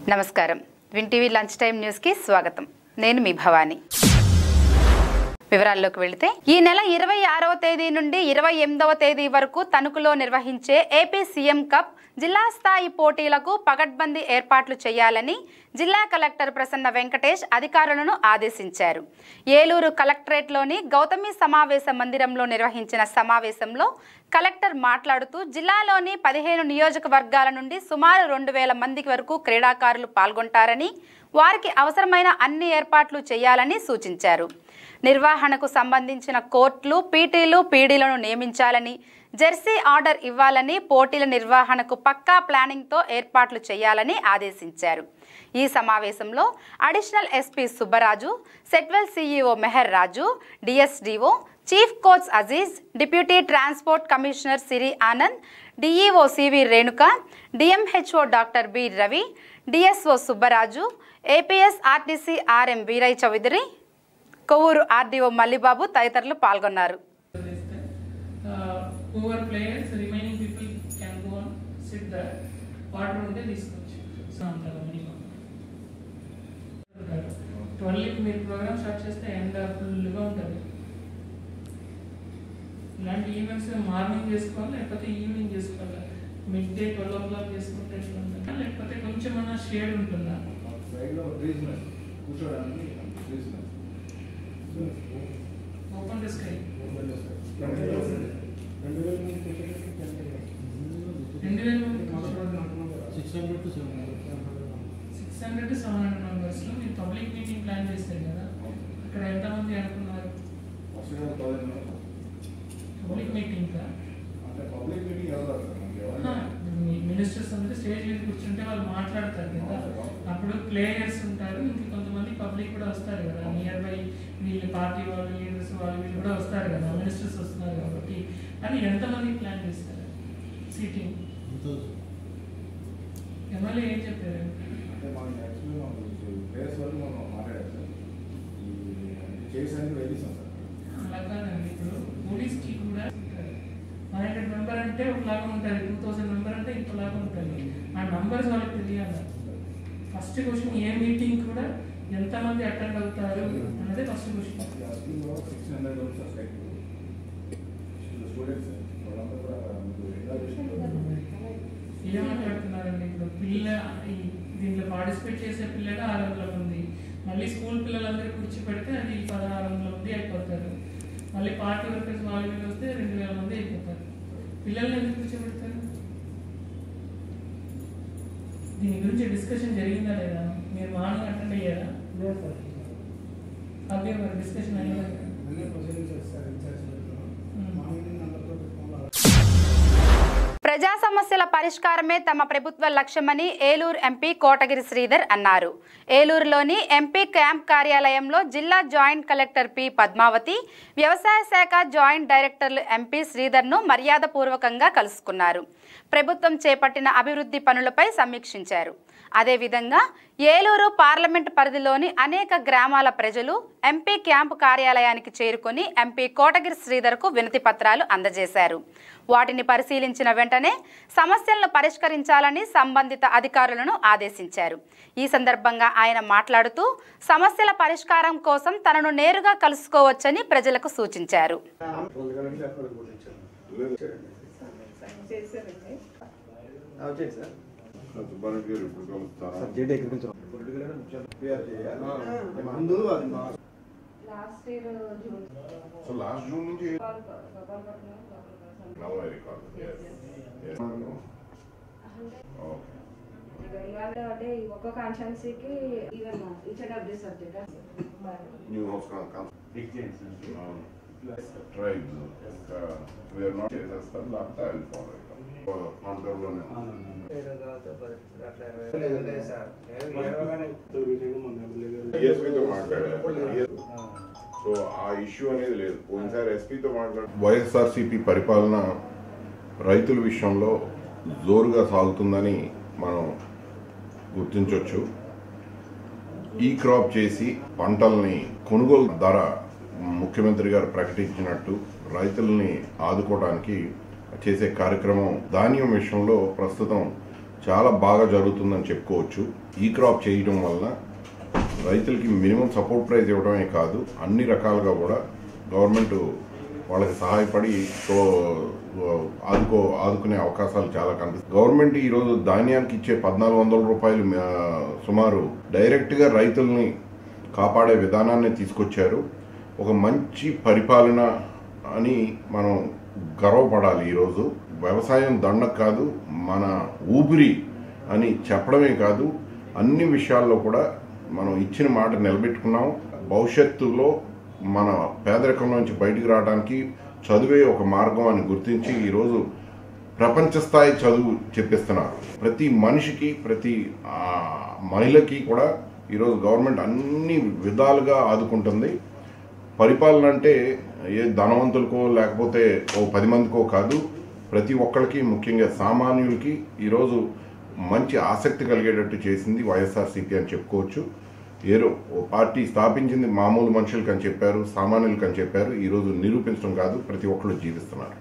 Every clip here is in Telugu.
నమస్కారం Win TV lunch time news కి స్వాగతం నేను మీ భవాని వివరాల్లోకి వెళితే ఈ నెల 26వ తేదీ నుండి 28వ తేదీ వరకు తణుకులో నిర్వహించే ఏపీ సీఎం కప్ జిల్లా స్థాయి పోటీలకు పకడ్బందీ ఏర్పాట్లు చేయాలని జిల్లా కలెక్టర్ ప్రసన్న వెంకటేష్ అధికారులను ఆదేశించారు. ఏలూరు కలెక్టరేట్లోని గౌతమి సమావేశ మందిరంలో నిర్వహించిన సమావేశంలో కలెక్టర్ మాట్లాడుతూ జిల్లాలోని 15 నియోజకవర్గాల నుండి సుమారు 2000 మంది వరకు క్రీడాకారులు పాల్గొంటారని వారికి అవసరమైన అన్ని ఏర్పాట్లు చేయాలని సూచించారు. నిర్వహణకు సంబంధించిన కోర్టులు, పీటీలు, పీడీలను నియమించాలని, జెర్సీ ఆర్డర్ ఇవ్వాలని, పోటీల నిర్వహణకు పక్కా ప్లానింగ్తో ఏర్పాట్లు చేయాలని ఆదేశించారు. ఈ సమావేశంలో additional SP Subbaraju, Setwel CEO Mehar Raju, DSDO, chief coach Aziz, deputy transport commissioner Siri Anand, DEO CV Renuka, DMHO doctor B Ravi, DSO Subbaraju, APSRTC RM Veeraiah Chowdary, Kovvur RDO Mallibabu తదితరులు పాల్గొన్నారు. ఇలాంటి ఈవెంట్స్ మార్నింగ్ చేసుకోవాలి, లేకపోతే ఈవినింగ్ చేసుకోవాలి. మిడ్ డే 12 o'clock చేసుకుంటే లేకపోతే కొంచెం అన్న షేడ్ ఉంటుందా? ఓపెన్ స్కై 600 to 700 మెంబర్స్ లో మీరు పబ్లిక్ మీటింగ్ ప్లాన్ చేస్తారు కదా, అక్కడ ఎంతమంది అనుకున్నారు? పబ్లిక్ మీటింగ్ మినిస్టర్స్ అందరూ స్టేజ్ మీద కూర్చుంటే వాళ్ళు మాట్లాడతారు కదా, అప్పుడు ప్లేయర్స్ ఉంటారు, ఇంక కొంతమంది పబ్లిక్ కూడా వస్తారు కదా, నియర్ బై వీళ్ళు పార్టీ వాళ్ళు, లీడర్స్ వాళ్ళు వీళ్ళు కూడా వస్తారు కదా, మినిస్టర్స్ వస్తున్నారు కాబట్టి. అది ఎంతమంది ప్లాన్ చేస్తారు సీటింగ్? ఎమ్మెల్యే ఏం చెప్పారు? అలా కాదండి, ఇప్పుడు పోలీస్కి కూడా 500 మెంబర్ అంటే ఒకలాగా ఉంటుంది, 2000 మెంబర్ అంటే ఇంకోలాగా ఉంటుంది. ఆ నంబర్స్ వాళ్ళకి తెలియాలి. ఫస్ట్ క్వశ్చన్, ఏ మీటింగ్ కూడా ఎంతమంది అటెండ్ అవుతారు అన్నదే ఫస్ట్ క్వశ్చన్. ఏం మాట్లాడుతున్నారండి? ఇప్పుడు దీంట్లో పార్టిసిపేట్ చేసే పిల్లలు 600 మంది, మళ్ళీ స్కూల్ పిల్లలందరూ కూర్చోపెడితే అది 1600 మంది అయిపోతారు. మళ్ళీ పార్టీ వర్కర్స్ వాళ్ళు వీళ్ళు వస్తే 2000 మంది అయిపోతారు. పిల్లల్ని ఎందుకు కూర్చోబెడతారు? దీని గురించి డిస్కషన్ జరిగిందా లేదా? మీరు మార్నింగ్ అటెండ్ అయ్యారా? అదే మరి డిస్కషన్ అయ్యారా? ప్రజా సమస్యల పరిష్కారమే తమ ప్రభుత్వ లక్ష్యమని ఏలూరు ఎంపీ కోటగిరి శ్రీధర్ అన్నారు. ఏలూరులోని ఎంపీ క్యాంప్ కార్యాలయంలో జిల్లా జాయింట్ కలెక్టర్ పి పద్మావతి, వ్యవసాయ శాఖ జాయింట్ డైరెక్టర్లు ఎంపీ శ్రీధర్ను మర్యాదపూర్వకంగా కలుసుకున్నారు. ప్రభుత్వం చేపట్టిన అభివృద్ధి పనులపై సమీక్షించారు. అదేవిధంగా ఏలూరు పార్లమెంటు పరిధిలోని అనేక గ్రామాల ప్రజలు ఎంపీ క్యాంపు కార్యాలయానికి చేరుకొని ఎంపీ కోటగిరి శ్రీధర్కు వినతి పత్రాలు అందజేశారు. వాటిని పరిశీలించిన వెంటనే సమస్యలను పరిష్కరించాలని సంబంధిత అధికారులను ఆదేశించారు. ఈ సందర్భంగా ఆయన మాట్లాడుతూ సమస్యల పరిష్కారం కోసం తనను నేరుగా కలుసుకోవచ్చని ప్రజలకు సూచించారు. ఒక్కొక్క కాన్స్టిట్యున్సీకి even each and every subject new house tribes we are not చేసేస్తారు, లేకపోతే ఐ విల్ ఫాలో ఇట్. ఎస్పీతో మాట్లాడారు, సో ఆ ఇష్యూ అనేది లేదు. పోయినసారి ఎస్పీతో మాట్లాడారు. వైఎస్ఆర్సీపీ పరిపాలన రైతుల విషయంలో జోరుగా సాగుతుందని మనం గుర్తించవచ్చు. ఈ క్రాప్ చేసి పంటల్ని కొనుగోలు ధర ముఖ్యమంత్రి గారు ప్రకటించినట్టు రైతుల్ని ఆదుకోవడానికి చేసే కార్యక్రమం ధాన్యం విషయంలో ప్రస్తుతం చాలా బాగా జరుగుతుందని చెప్పుకోవచ్చు. ఈ క్రాప్ చేయడం వలన రైతులకి మినిమం సపోర్ట్ ప్రైస్ ఇవ్వడమే కాదు, అన్ని రకాలుగా కూడా గవర్నమెంట్ వాళ్ళకి సహాయపడి ఆదుకునే అవకాశాలు చాలా కనిపిస్తాయి. గవర్నమెంట్ ఈరోజు ధాన్యానికి ఇచ్చే 1400 రూపాయలు సుమారు డైరెక్ట్గా రైతుల్ని కాపాడే విధానాన్ని తీసుకొచ్చారు. ఒక మంచి పరిపాలన అని మనం గర్వపడాలి. ఈరోజు వ్యవసాయం దండక కాదు, మన ఊపిరి అని చెప్పడమే కాదు, అన్ని విషయాల్లో కూడా మనం ఇచ్చిన మాట నిలబెట్టుకున్నాం. భవిష్యత్తులో మన పేదరికం నుంచి బయటికి రావడానికి చదువే ఒక మార్గం అని గుర్తించి ఈరోజు ప్రపంచ స్థాయి చదువు చెప్పిస్తున్నారు. ప్రతి మనిషికి, ప్రతి మహిళకి కూడా ఈరోజు గవర్నమెంట్ అన్ని విధాలుగా ఆదుకుంటుంది. పరిపాలన అంటే ఏ ధనవంతులకో లేకపోతే ఓ 10 మందికో కాదు, ప్రతి ఒక్కరికి, ముఖ్యంగా సామాన్యులకి ఈరోజు మంచి ఆసక్తి కలిగేటట్టు చేసింది వైఎస్ఆర్సీపీ అని చెప్పుకోవచ్చు. ఓ పార్టీ స్థాపించింది మామూలు మనుషులకి అని చెప్పారు, సామాన్యులకి అని చెప్పారు. ఈరోజు నిరూపించడం కాదు, ప్రతి ఒక్కరు జీవిస్తున్నారు.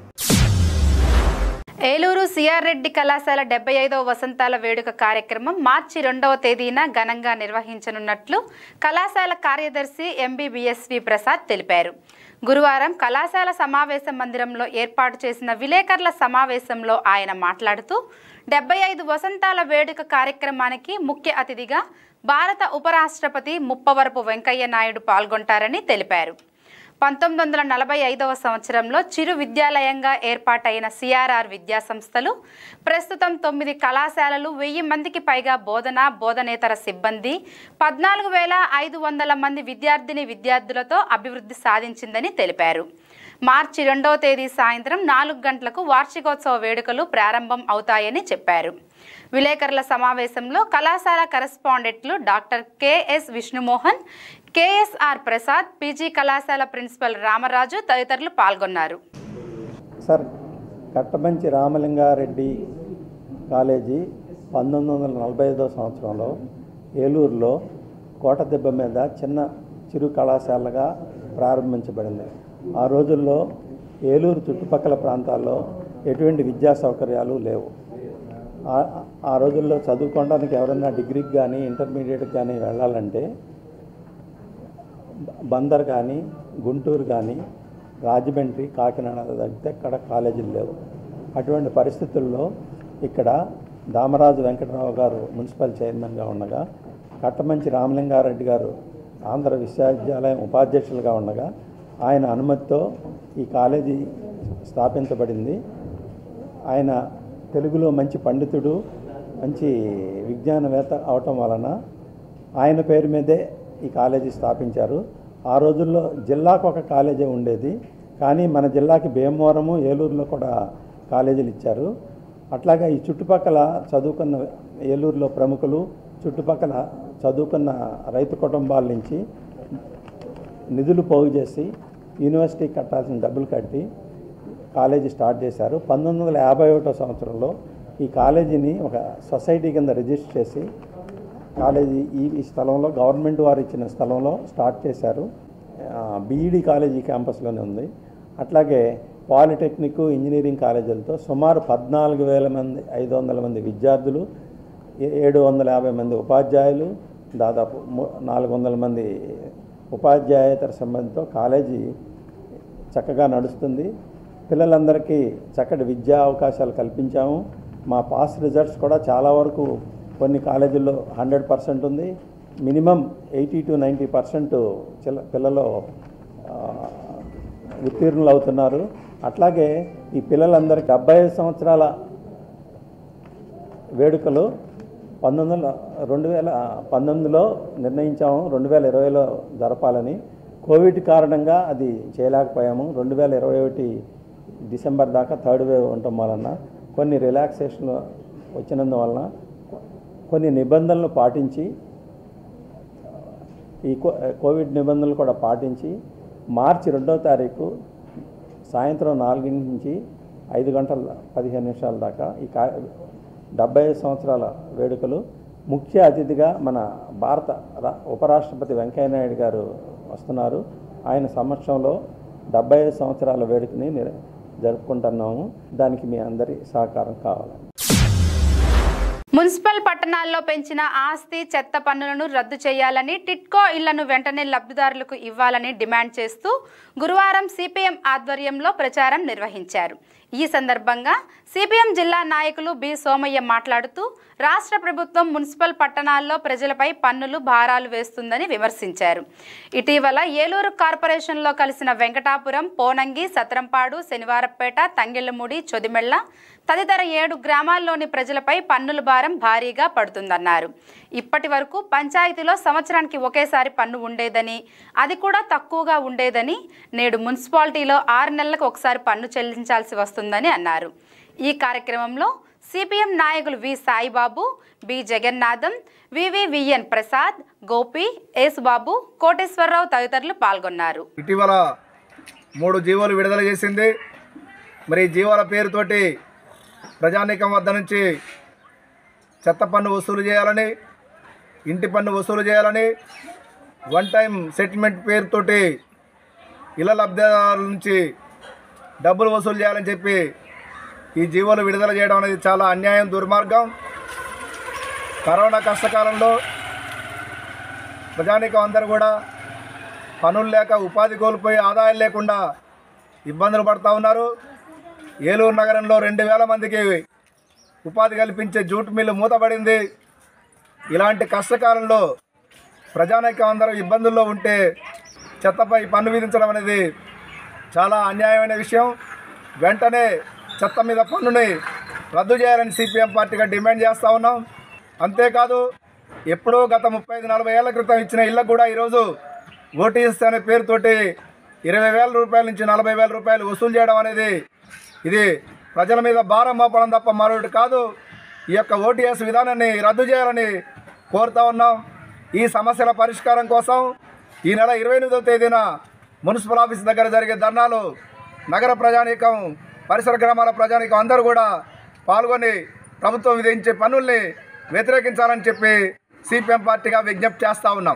ఏలూరు సిఆర్ రెడ్డి కళాశాల 75వ వసంతాల వేడుక కార్యక్రమం మార్చి 2వ తేదీన ఘనంగా నిర్వహించనున్నట్లు కళాశాల కార్యదర్శి ఎంబీబీఎస్వి ప్రసాద్ తెలిపారు. గురువారం కళాశాల సమావేశ మందిరంలో ఏర్పాటు చేసిన విలేకరుల సమావేశంలో ఆయన మాట్లాడుతూ 75 వసంతాల వేడుక కార్యక్రమానికి ముఖ్య అతిథిగా భారత ఉపరాష్ట్రపతి ముప్పవరపు వెంకయ్య నాయుడు పాల్గొంటారని తెలిపారు. 1945వ సంవత్సరంలో చిరు విద్యాలయంగా ఏర్పాటైన సిఆర్ఆర్ విద్యా సంస్థలు ప్రస్తుతం 9 కళాశాలలు, 1000 మందికి పైగా బోధనేతర సిబ్బంది, 14,500 మంది విద్యార్థులతో అభివృద్ధి సాధించిందని తెలిపారు. మార్చి 2వ తేదీ సాయంత్రం 4 గంటలకు వార్షికోత్సవ వేడుకలు ప్రారంభం అవుతాయని చెప్పారు. విలేకరుల సమావేశంలో కళాశాల కరెస్పాండెంట్లు doctor KS Vishnumohan, KSR Prasad, PG కళాశాల ప్రిన్సిపల్ రామరాజు తదితరులు పాల్గొన్నారు. సార్, కట్టమంచి రామలింగారెడ్డి కాలేజీ 1945వ సంవత్సరంలో ఏలూరులో కోటదెబ్బ మీద చిన్న చిరు కళాశాలగా ప్రారంభించబడింది. ఆ రోజుల్లో ఏలూరు చుట్టుపక్కల ప్రాంతాల్లో ఎటువంటి విద్యా సౌకర్యాలు లేవు. ఆ రోజుల్లో చదువుకోవడానికి ఎవరైనా డిగ్రీకి కానీ ఇంటర్మీడియట్కి కానీ వెళ్ళాలంటే బందర్ కానీ, గుంటూరు కానీ, రాజమండ్రి, కాకినాడ తగ్గితే ఇక్కడ కాలేజీలు లేవు. అటువంటి పరిస్థితుల్లో ఇక్కడ దామరాజు వెంకటరావు గారు మున్సిపల్ చైర్మన్గా ఉండగా, కట్టమంచి రామలింగారెడ్డి గారు ఆంధ్ర విశ్వవిద్యాలయం ఉపాధ్యక్షులుగా ఉండగా ఆయన అనుమతితో ఈ కాలేజీ స్థాపించబడింది. ఆయన తెలుగులో మంచి పండితుడు, మంచి విజ్ఞానవేత్త అవటం వలన ఆయన పేరు మీదే ఈ కాలేజీ స్థాపించారు. ఆ రోజుల్లో జిల్లాకు ఒక కాలేజీ ఉండేది, కానీ మన జిల్లాకి భీమవరము, ఏలూరులో కూడా కాలేజీలు ఇచ్చారు. అట్లాగే ఈ చుట్టుపక్కల చదువుకున్న ఏలూరులో ప్రముఖులు, చుట్టుపక్కల చదువుకున్న రైతు కుటుంబాల నుంచి నిధులు పోగు చేసి యూనివర్సిటీ కట్టాల్సిన డబ్బులు కట్టి కాలేజీ స్టార్ట్ చేశారు. 1951వ సంవత్సరంలో ఈ కాలేజీని ఒక సొసైటీ కింద రిజిస్టర్ చేసి కాలేజీ ఈ స్థలంలో, గవర్నమెంట్ వారు ఇచ్చిన స్థలంలో స్టార్ట్ చేశారు. బీఈడీ కాలేజీ క్యాంపస్లోనే ఉంది. అట్లాగే పాలిటెక్నిక్, ఇంజనీరింగ్ కాలేజీలతో సుమారు 14,500 మంది విద్యార్థులు, 750 మంది ఉపాధ్యాయులు, దాదాపు 400 మంది ఉపాధ్యాయేతర సిబ్బందితో కాలేజీ చక్కగా నడుస్తుంది. పిల్లలందరికీ చక్కటి విద్యా అవకాశాలు కల్పించాము. మా పాస్ రిజల్ట్స్ కూడా చాలా వరకు కొన్ని కాలేజీల్లో 100% ఉంది. మినిమం 80 to 90% పిల్లలు ఉత్తీర్ణులు అవుతున్నారు. అట్లాగే ఈ పిల్లలందరికీ 75 సంవత్సరాల వేడుకలు 2019లో నిర్ణయించాము, 2020లో జరపాలని. కోవిడ్ కారణంగా అది చేయలేకపోయాము. 2021 డిసెంబర్ దాకా థర్డ్ వేవ్ ఉండటం వలన కొన్ని రిలాక్సేషన్లు వచ్చినందువలన కొన్ని నిబంధనలు పాటించి, ఈ కోవిడ్ నిబంధనలు కూడా పాటించి మార్చి 2వ తారీఖు సాయంత్రం 4 నుంచి 5 గంటల 15 నిమిషాల దాకా ఈ 75 సంవత్సరాల వేడుకలు ముఖ్య అతిథిగా మన భారత ఉపరాష్ట్రపతి వెంకయ్య నాయుడు గారు వస్తున్నారు. ఆయన సమక్షంలో 75 సంవత్సరాల వేడుకని జరుపుకుంటున్నాము. దానికి మీ అందరి సహకారం కావాలి. మున్సిపల్ పట్టణాల్లో పెంచిన ఆస్తి చెత్త పన్నులను రద్దు చేయాలని, టిట్కో ఇళ్లను వెంటనే లబ్ధిదారులకు ఇవ్వాలని డిమాండ్ చేస్తూ గురువారం సిపిఎం ఆధ్వర్యంలో ప్రచారం నిర్వహించారు. ఈ సందర్భంగా సిపిఎం జిల్లా నాయకులు బి సోమయ్య మాట్లాడుతూ రాష్ట్ర ప్రభుత్వం మున్సిపల్ పట్టణాల్లో ప్రజలపై పన్నులు భారాలు వేస్తుందని విమర్శించారు. ఇటీవల ఏలూరు కార్పొరేషన్లో కలిసిన వెంకటాపురం, పోనంగి, సత్రంపాడు, శనివారపేట, తంగెళ్లమూడి, చొదిమెళ్ల తదితర 7 గ్రామాల్లోని ప్రజలపై పన్నుల భారం భారీగా పడుతుందన్నారు. ఇప్పటి వరకు పంచాయతీలో సంవత్సరానికి ఒకేసారి పన్ను ఉండేదని, అది కూడా తక్కువగా ఉండేదని, నేడు మున్సిపాలిటీలో 6 నెలలకు ఒకసారి పన్ను చెల్లించాల్సి వస్తుందని అన్నారు. ఈ కార్యక్రమంలో సిపిఎం నాయకులు V Saibabu, B Jagannatham, VVVN Prasad, Gopi, Yesubabu, Koteswararao తదితరులు పాల్గొన్నారు. ఇటీవల 3 జీవోలు విడుదల చేసింది. మరి జీవోల పేరుతోటి ప్రజానీకం వద్ద నుంచి చెత్త పన్ను వసూలు చేయాలని, ఇంటి పన్ను వసూలు చేయాలని, 1 టైం సెటిల్మెంట్ పేరుతోటి ఇళ్ల లబ్ధిదారుల నుంచి డబ్బులు వసూలు చేయాలని చెప్పి ఈ జీవోలు విడుదల చేయడం అనేది చాలా అన్యాయం, దుర్మార్గం. కరోనా కష్టకాలంలో ప్రజానీకం అందరూ కూడా పనులు లేక, ఉపాధి కోల్పోయి, ఆదాయం లేకుండా ఇబ్బందులు పడుతూ ఉన్నారు. ఏలూరు నగరంలో 2000 మందికి ఉపాధి కల్పించే జూట్ మిల్లు మూతపడింది. ఇలాంటి కష్టకాలంలో ప్రజానీకం అందరూ ఇబ్బందుల్లో ఉంటే చెత్తపై పన్ను విధించడం అనేది చాలా అన్యాయమైన విషయం. వెంటనే చెత్త మీద పన్నుని రద్దు చేయాలని సిపిఎం పార్టీగా డిమాండ్ చేస్తూ ఉన్నాం. అంతేకాదు, ఎప్పుడో గత 35-40 ఏళ్ల క్రితం ఇచ్చిన ఇళ్ళకు కూడా ఈరోజు ఓటీఎస్ అనే పేరుతోటి 20,000 రూపాయల నుంచి 40,000 రూపాయలు వసూలు చేయడం అనేది ఇది ప్రజల మీద భారం మోపడం తప్ప మరొకటి కాదు. ఈ యొక్క ఓటీఎస్ విధానాన్ని రద్దు చేయాలని కోరుతా ఉన్నాం. ఈ సమస్యల పరిష్కారం కోసం ఈ నెల 28వ తేదీన మున్సిపల్ ఆఫీస్ దగ్గర జరిగే ధర్నాలు నగర ప్రజానీకం, పరిసర గ్రామాల ప్రజానీకం అందరూ కూడా పాల్గొని ప్రభుత్వం విధించే పన్నుల్ని వ్యతిరేకించాలని చెప్పి సిపిఎం పార్టీగా విజ్ఞప్తి చేస్తూ ఉన్నాం.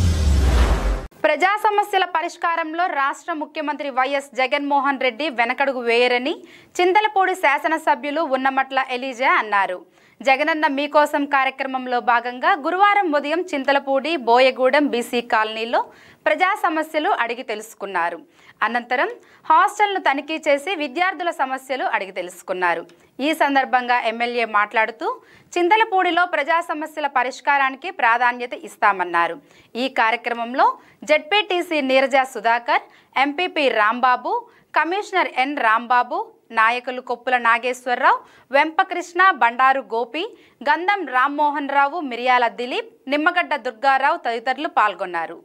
ప్రజా సమస్యల పరిష్కారంలో రాష్ట్ర ముఖ్యమంత్రి వైఎస్ జగన్మోహన్ రెడ్డి వెనకడుగు వేయరని చింతలపూడి శాసనసభ్యులు ఉన్నమట్ల ఎలీజా అన్నారు. జగనన్న మీకోసం కార్యక్రమంలో భాగంగా గురువారం ఉదయం చింతలపూడి, బోయగూడెం బీసీ కాలనీలో ప్రజా సమస్యలు అడిగి తెలుసుకున్నారు. అనంతరం హాస్టల్ను తనిఖీ చేసి విద్యార్థుల సమస్యలు అడిగి తెలుసుకున్నారు. ఈ సందర్భంగా ఎమ్మెల్యే మాట్లాడుతూ చింతలపూడిలో ప్రజా సమస్యల పరిష్కారానికి ప్రాధాన్యత ఇస్తామన్నారు. ఈ కార్యక్రమంలో ZPTC Neeraja Sudhakar, MPP Rambabu, commissioner N Rambabu, నాయకులు కొప్పుల నాగేశ్వరరావు, వెంపకృష్ణ, బండారు గోపి, గంధం రామ్మోహన్ రావు, మిరియాల దిలీప్, నిమ్మగడ్డ దుర్గారావు తదితరులు పాల్గొన్నారు.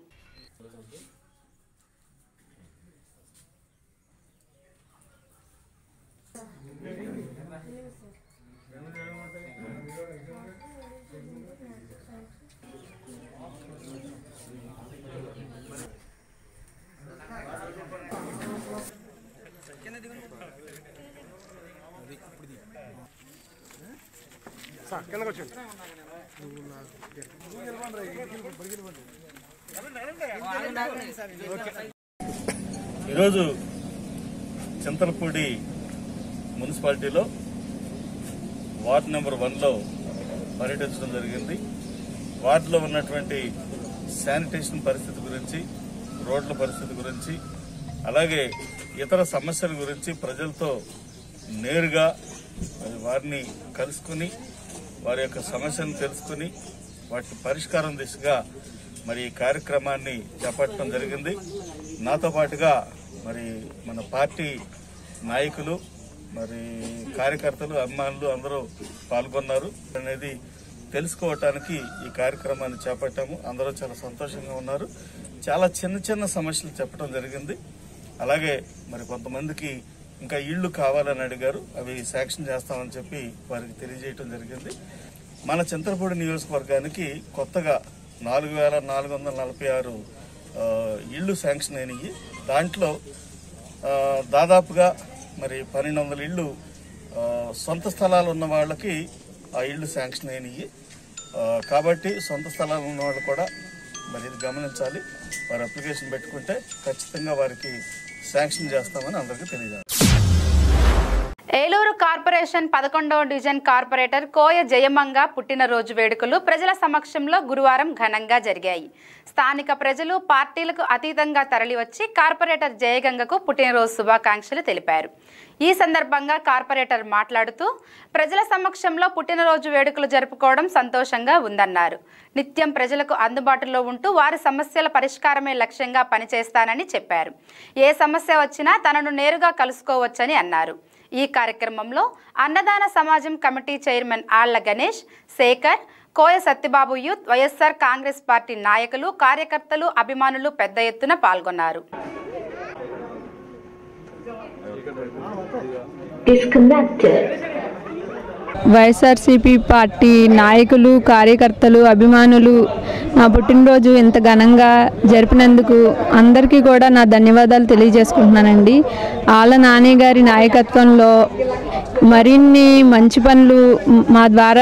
ఈరోజు చింతలపూడి మున్సిపాలిటీలో వార్డు నెంబర్ 1లో పర్యటించడం జరిగింది. వార్డులో ఉన్నటువంటి శానిటేషన్ పరిస్థితి గురించి, రోడ్ల పరిస్థితి గురించి, అలాగే ఇతర సమస్యల గురించి ప్రజలతో నేరుగా వారిని కలుసుకుని వారి యొక్క సమస్యను తెలుసుకుని వాటి పరిష్కారం దిశగా మరి ఈ కార్యక్రమాన్ని చేపట్టడం జరిగింది. నాతో పాటుగా మరి మన పార్టీ నాయకులు, మరి కార్యకర్తలు, అభిమానులు అందరూ పాల్గొన్నారు అనేది తెలుసుకోవటానికి ఈ కార్యక్రమాన్ని చేపట్టాము. అందరూ చాలా సంతోషంగా ఉన్నారు. చాలా చిన్న చిన్న సమస్యలు చెప్పడం జరిగింది. అలాగే మరి కొంతమందికి ఇంకా ఇళ్లు కావాలని అడిగారు, అవి శాంక్షన్ చేస్తామని చెప్పి వారికి తెలియజేయడం జరిగింది. మన చింతలపూడి నియోజకవర్గానికి కొత్తగా 4,446 ఇళ్లు శాంక్షన్ అయినాయి. దాంట్లో దాదాపుగా మరి 1,200 ఇళ్లు సొంత స్థలాలు ఉన్న వాళ్ళకి ఆ ఇళ్లు శాంక్షన్ అయినాయి. కాబట్టి సొంత స్థలాలు ఉన్న వాళ్ళు కూడా మరి ఇది గమనించాలి. వారు అప్లికేషన్ పెట్టుకుంటే ఖచ్చితంగా వారికి శాంక్షన్ చేస్తామని అందరికీ తెలియజేయాలి. ఏలూరు కార్పొరేషన్ 11వ డివిజన్ కార్పొరేటర్ కోయ జయమంగ పుట్టినరోజు వేడుకలు ప్రజల సమక్షంలో గురువారం ఘనంగా జరిగాయి. స్థానిక ప్రజలు పార్టీలకు అతీతంగా తరలివచ్చి కార్పొరేటర్ జయగంగకు పుట్టినరోజు శుభాకాంక్షలు తెలిపారు. ఈ సందర్భంగా కార్పొరేటర్ మాట్లాడుతూ ప్రజల సమక్షంలో పుట్టినరోజు వేడుకలు జరుపుకోవడం సంతోషంగా ఉందన్నారు. నిత్యం ప్రజలకు అందుబాటులో ఉంటూ వారి సమస్యల పరిష్కారమే లక్ష్యంగా పనిచేస్తానని చెప్పారు. ఏ సమస్య వచ్చినా తనను నేరుగా కలుసుకోవచ్చని అన్నారు. ఈ కార్యక్రమంలో అన్నదాన సమాజం committee chairman Alla Ganesh, Shekhar, Koya Satyababu youth, YSR Congress party నాయకులు, కార్యకర్తలు, అభిమానులు పెద్ద ఎత్తున పాల్గొన్నారు. వైఎస్ఆర్సీపీ పార్టీ నాయకులు, కార్యకర్తలు, అభిమానులు నా పుట్టినరోజు ఇంత ఘనంగా జరిపినందుకు అందరికీ కూడా నా ధన్యవాదాలు తెలియజేసుకుంటున్నానండి. ఆళ్ళ నాని గారి నాయకత్వంలో మరిన్ని మంచి పనులు మా ద్వారా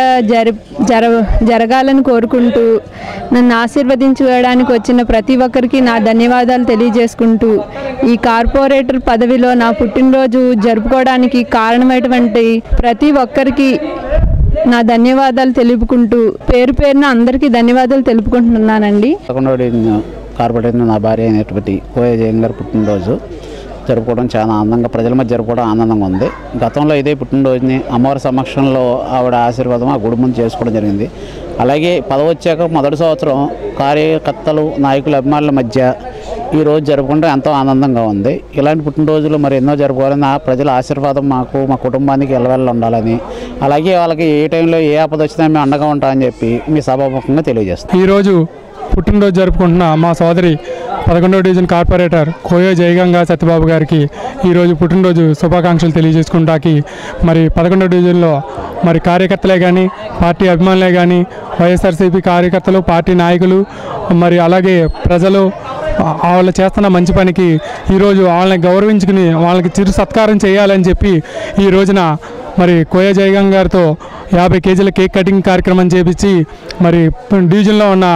జరగాలని కోరుకుంటూ నన్ను ఆశీర్వదించడానికి వచ్చిన ప్రతి ఒక్కరికి నా ధన్యవాదాలు తెలియజేసుకుంటూ ఈ కార్పొరేటర్ పదవిలో నా పుట్టినరోజు జరుపుకోవడానికి కారణమైనటువంటి ప్రతి ఒక్కరికి నా ధన్యవాదాలు తెలుపుకుంటూ పేరు పేరున అందరికీ ధన్యవాదాలు తెలుపుకుంటున్నానండి. 11వ కార్పొరేటర్ నా భార్య అయినటువంటి కోయ జయన్ గారి పుట్టినరోజు జరుపుకోవడం చాలా ఆనందంగా, ప్రజల మధ్య జరుపుకోవడం ఆనందంగా ఉంది. గతంలో ఇదే పుట్టినరోజుని అమ్మవారి సమక్షంలో ఆవిడ ఆశీర్వాదం ఆ గుడి ముందు చేసుకోవడం జరిగింది. అలాగే పదవి వచ్చాక మొదటి సంవత్సరం కార్యకర్తలు, నాయకులు, అభిమానుల మధ్య ఈరోజు జరుపుకుంటే ఎంతో ఆనందంగా ఉంది. ఇలాంటి పుట్టినరోజులు మరి ఎన్నో జరుపుకోవాలని, ప్రజల ఆశీర్వాదం మాకు, మా కుటుంబానికి ఎల్లవెల్ల ఉండాలని, అలాగే వాళ్ళకి ఏ టైంలో ఏ ఆపద వచ్చినా మేము అండగా ఉంటామని చెప్పి మీ సభాముఖంగా తెలియజేస్తాం. ఈరోజు పుట్టినరోజు జరుపుకుంటున్న మా సోదరి 11వ డివిజన్ కార్పొరేటర్ కోయ జయగంగ సత్యబాబు గారికి ఈరోజు పుట్టినరోజు శుభాకాంక్షలు తెలియజేసుకుంటాకి మరి 11వ డివిజన్లో మరి కార్యకర్తలే కానీ, పార్టీ అభిమానులే కానీ, వైఎస్ఆర్సీపీ కార్యకర్తలు, పార్టీ నాయకులు, మరి అలాగే ప్రజలు వాళ్ళు చేస్తున్న మంచి పనికి ఈరోజు వాళ్ళని గౌరవించుకుని వాళ్ళకి చిరు సత్కారం చేయాలని చెప్పి ఈ రోజున మరి కోయ జయగంగ గారితో 50 కేజీల కేక్ కటింగ్ కార్యక్రమం చేపించి మరి డివిజన్లో ఉన్న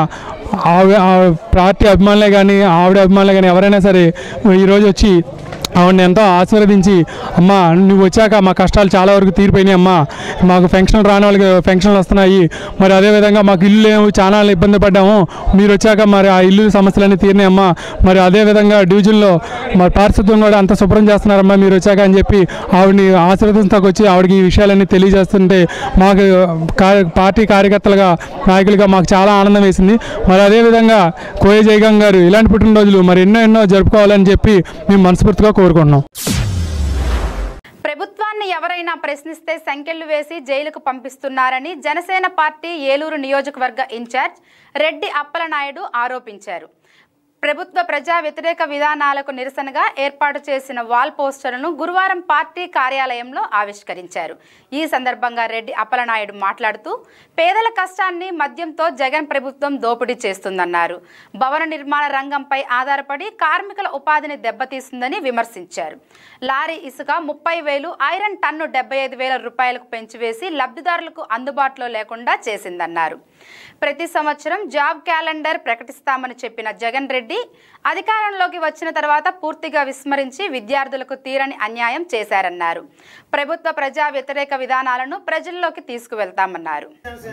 పార్టీ అభిమానులే కానీ, ఆవిడ అభిమానులే కానీ ఎవరైనా సరే ఈరోజు వచ్చి ఆవిడని ఎంతో ఆశీర్వదించి, అమ్మ నువ్వు వచ్చాక మా కష్టాలు చాలా వరకు తీరిపోయినాయి అమ్మ, మాకు పెన్షన్లు రాని వాళ్ళకి పెన్షన్లు వస్తున్నాయి, మరి అదేవిధంగా మాకు ఇల్లు లేవు, చాలా ఇబ్బంది పడ్డాము, మీరు వచ్చాక మరి ఆ ఇల్లు సమస్యలన్నీ తీరినాయమ్మా, మరి అదేవిధంగా డివిజన్లో మరి పారిశుద్ధ్యం కూడా అంత శుభ్రం చేస్తున్నారమ్మా మీరు వచ్చాక అని చెప్పి ఆవిడని ఆశీర్వదించడానికి వచ్చి ఆవిడకి ఈ విషయాలన్నీ తెలియజేస్తుంటే మాకు పార్టీ కార్యకర్తలుగా, నాయకులుగా మాకు చాలా ఆనందం వేసింది. మరి అదేవిధంగా కోయ జయగంగ గారు ఇలాంటి పుట్టినరోజులు మరి ఎన్నో జరుపుకోవాలని చెప్పి మేము మనస్ఫూర్తిగా కోరుకుంటున్నాం. ప్రభుత్వాన్ని ఎవరైనా ప్రశ్నిస్తే సంకెళ్లు వేసి జైలుకు పంపిస్తున్నారని జనసేన పార్టీ ఏలూరు నియోజకవర్గ ఇన్ఛార్జ్ రెడ్డి అప్పలనాయుడు ఆరోపించారు. ప్రభుత్వ ప్రజా వ్యతిరేక విధానాలకు నిరసనగా ఏర్పాటు చేసిన వాల్ పోస్టర్లను గురువారం పార్టీ కార్యాలయంలో ఆవిష్కరించారు. ఈ సందర్భంగా రెడ్డి అప్పలనాయుడు మాట్లాడుతూ పేదల కష్టాన్ని మద్యంతో జగన్ ప్రభుత్వం దోపిడీ చేస్తుందన్నారు. భవన నిర్మాణ రంగంపై ఆధారపడి కార్మికుల ఉపాధిని దెబ్బతీస్తుందని విమర్శించారు. లారీ ఇసుక 30,000, ఐరన్ టన్ను 75,000 రూపాయలకు పెంచివేసి లబ్ధిదారులకు అందుబాటులో లేకుండా చేసిందన్నారు. ప్రతి సంవత్సరం జాబ్ క్యాలెండర్ ప్రకటిస్తామని చెప్పిన జగన్ రెడ్డి అధికారంలోకి వచ్చిన తర్వాత పూర్తిగా విస్మరించి విద్యార్థులకు తీరని అన్యాయం చేశారన్నారు. ప్రభుత్వ ప్రజా వ్యతిరేక విధానాలను ప్రజల్లోకి తీసుకువెళ్తామన్నారు.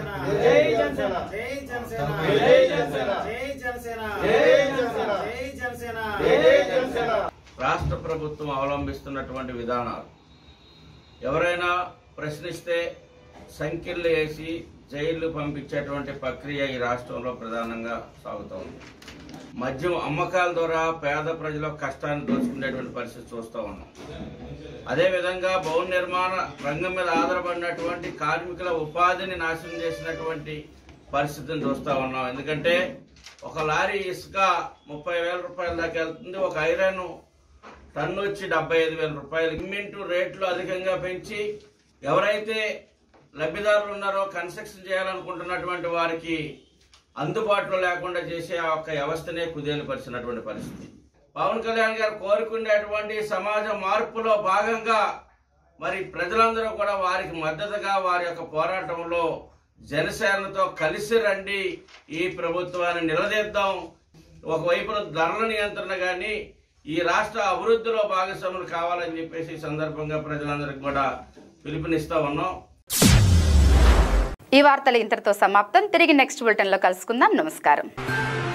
రాష్ట్ర ప్రభుత్వం అవలంబిస్తున్నటువంటి విధానాలు ఎవరైనా ప్రశ్నిస్తే సంఖ్యలు వేసి జైళ్లు పంపించేటువంటి ప్రక్రియ ఈ రాష్ట్రంలో ప్రధానంగా సాగుతోంది. మద్యం అమ్మకాల ద్వారా పేద ప్రజల కష్టాన్ని దోచుకునేటువంటి పరిస్థితి చూస్తూ ఉన్నాం. అదేవిధంగా భవన నిర్మాణ రంగం మీద ఆధారపడినటువంటి కార్మికుల ఉపాధిని నాశనం చేసినటువంటి పరిస్థితిని చూస్తూ ఉన్నాం. ఎందుకంటే ఒక లారీ ఇసుక 30,000 రూపాయల దాకా వెళ్తుంది, ఒక ఐరన్ టన్ను వచ్చి 75,000 రూపాయలు. సిమెంటు రేట్లు అధికంగా పెంచి ఎవరైతే లబ్ధిదారులు ఉన్నారో కన్స్ట్రక్షన్ చేయాలనుకుంటున్నటువంటి వారికి అందుబాటులో లేకుండా చేసే ఆ ఒక్క వ్యవస్థనే కుదేలుపరిచినటువంటి పరిస్థితి. పవన్ కళ్యాణ్ గారు కోరుకునేటువంటి సమాజ మార్పులో భాగంగా మరి ప్రజలందరూ కూడా వారికి మద్దతుగా వారి యొక్క పోరాటంలో జనసేనతో కలిసి రండి, ఈ ప్రభుత్వాన్ని నిలదీద్దాం. ఒకవైపున ధరల నియంత్రణ కానీ, ఈ రాష్ట్ర అభివృద్ధిలో భాగస్వాములు కావాలని చెప్పేసి ఈ సందర్భంగా ప్రజలందరికీ కూడా పిలుపునిస్తా ఉన్నాం. ఈ వార్తలు ఇంతటితో సమాప్తం. తిరిగి నెక్స్ట్ బులెటిన్లో కలుసుకుందాం. నమస్కారం.